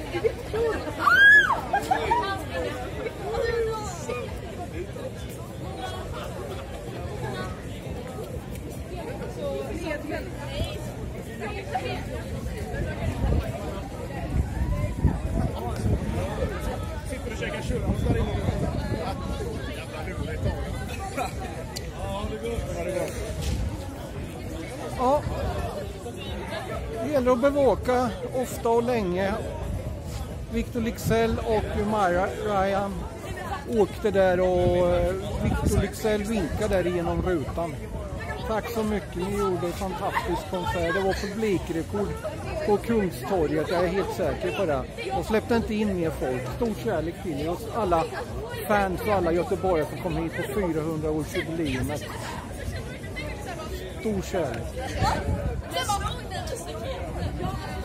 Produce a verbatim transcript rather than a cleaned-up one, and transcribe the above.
Sitter och käkar churros där inne. Jävla roligt. Ja, det går. Ja, det går. Ja, det gäller att bevaka ofta och länge. Victor Leksell och Mara Ryan åkte där och Victor Leksell vinkade där genom rutan. Tack så mycket, ni gjorde en fantastisk konsert. Det var publikrekord på Kungstorget, jag är helt säker på det. Och släppte inte in mer folk. Stor kärlek till oss alla fans och alla göteborgare som kom hit på fyrahundra års jubileumet. Stor kärlek.